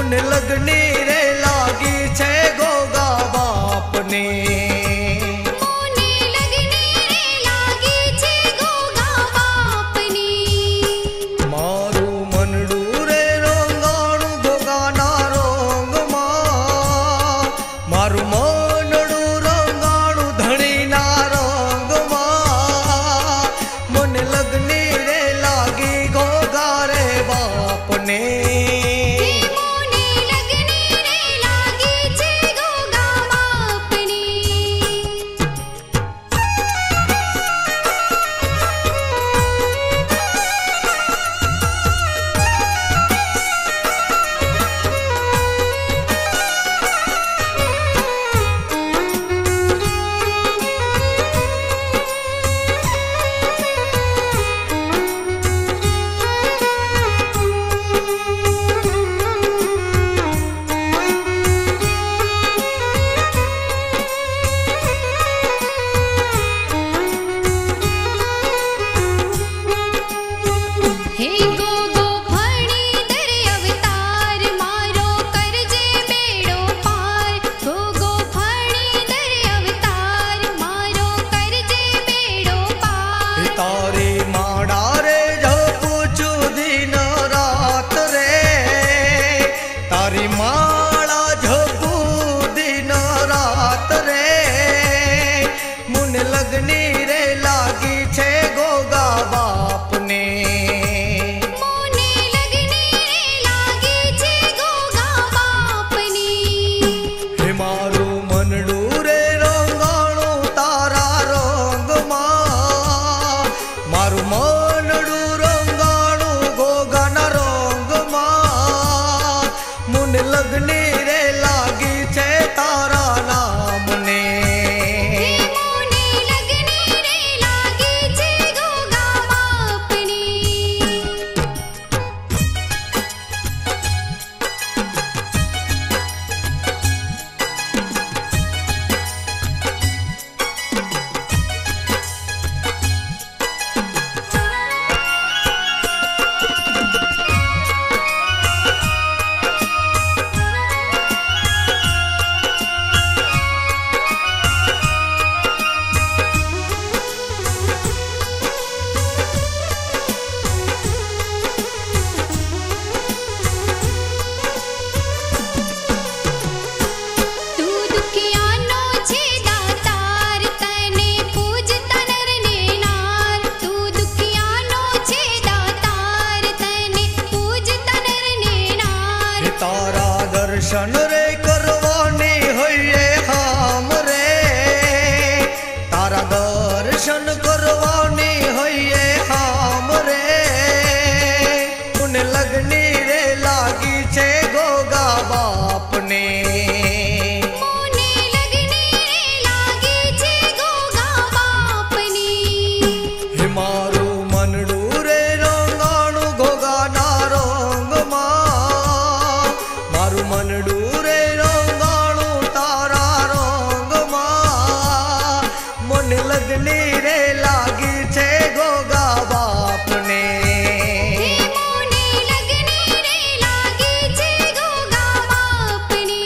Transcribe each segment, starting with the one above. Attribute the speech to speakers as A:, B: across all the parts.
A: मुन लगनी रे लागी छे गोगा बापने।
B: मुने लगनी रे लागी छे गोगा बापनी।
A: मारू मनडू रे रोंगाणू गोगा ना रोंग मां। मारू मनडू रोंगाणू धणी ना रोंग मां। मुन लगनी रे लागी गोगा रे बापने।
B: मुने लगनी रे लागी छे गोगा बापनी। हे गोगो फणीधर अवतार मारो करजे बेड़ो पार। गोगो फणीधर अवतार मारो करजे बेड़ो पार।
A: तारी माड़ा रे जो पूछू दिन रात रे। तारी माड़ा झपू दिन रात रे। मुन लगनी रे लागी छे गोगा बापने।
B: मुने लगनी रे लागी छे गोगा बापनी।
A: हे मारू मनडू रे रोंगाणू तारा रोंग मां। मारू मनडू रोंगाणू गोगा ना रोंग मां। मुन लगनी रे लागी छे तारा नामने।
B: मुने लगनी रे लागी छे गोगा बापनी। तू दुखियानो छे दातार तने पूजता नर ने नार। तू दुखियानो छे दातार तने पूजता नर ने नार।
A: हे तारा दर्शन रे करवानी होइए हम रे। तारा दर्शन करवानी होइए हम रे। मुन लगनी रे लागी छे गोगा बापने।
B: मुने लगनी रे लागी छे गोगा बापनी।
A: हे मारू मनडू रे रोंगाणू गोगा ना रोंग मां। मारू मनडू रे रोंगाणू तारा रोंग मां। मुन लगनी रे लागी छे गोगा बापने।
B: मुने लगनी रे लागी छे गोगा बापनी।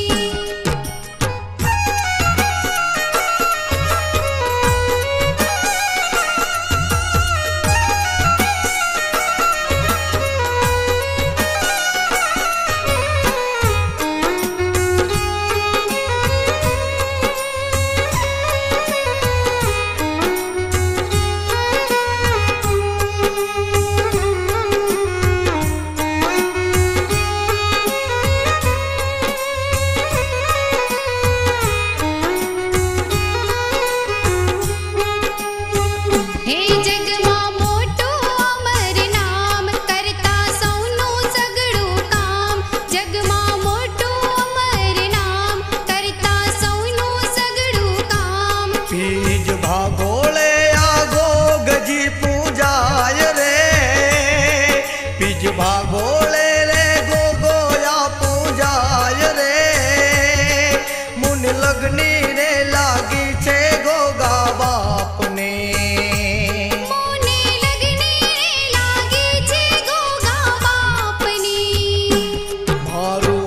B: हे जग मां मोटो अमर नाम करता सौनो सगड़ो काम। जग मां मोटो अमर नाम करता सौनो सगड़ो काम।
A: बीज भागोळे आगो गजी पूजाय रे। बीज भागोळे रे गोगोया पूजाय रे। मुन लगनी रे लागी छे गोगा बापने।
B: मुने लगनी रे लागी छे गोगा बापनी।
A: मारू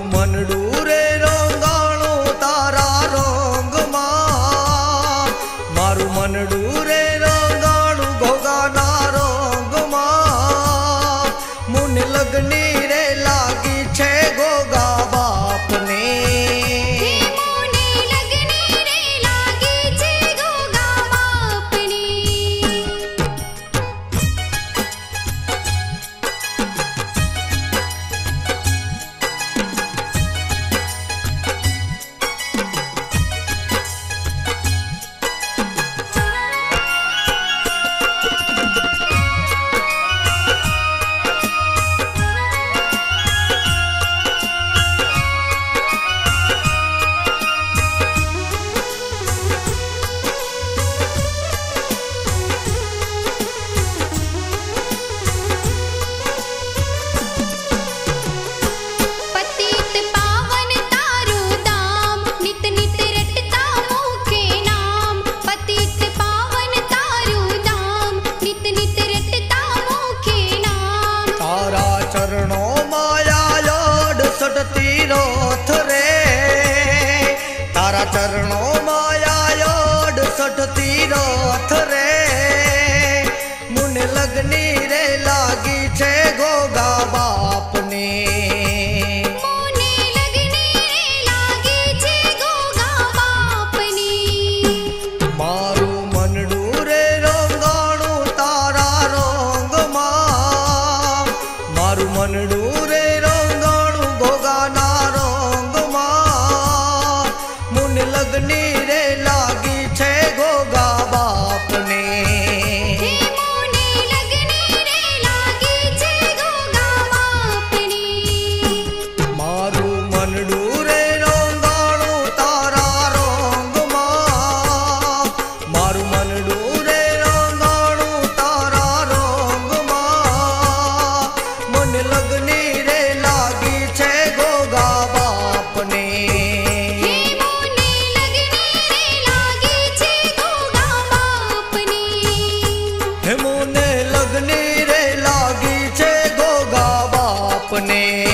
A: લગની રે લાગી છે ગોગા બાપને
B: હે મોને લગની રે લાગી છે ગોગા બાપની પતિત પાવન તારું ધામ નિત નિત રટતા મુખે નામ પતિત પાવન તારું ધામ નિત નિત રટતા મુખે નામ
A: તારા ચરણો માયા સટતી રોથ રે તારા ચરણો માયા સટતી રોથ રે મુને લગની રે લાગી છે ગોગા બાપને
B: મોને લગની રે લાગી છે ગોગા બાપની
A: મારું મનડું રે રંગાણું તારા રંગમાં મારું મનડું રે રંગાણું ગોગાના રંગમાં મુને લગની રે લાગી છે ગોગા બાપને
B: હે મોને લગની રે લાગી છે ગોગા બાપની
A: મારું મનડું રે રંગાણું તારા રંગમાં મારું મનડું રે રંગાણું તારા રંગમાં મને લગની રે લાગી છે ગોગા બાપને
B: હે મોને લગની રે લાગી છે ગોગા બાપની
A: હે મોને લગની રે લાગી છે ગોગા બાપને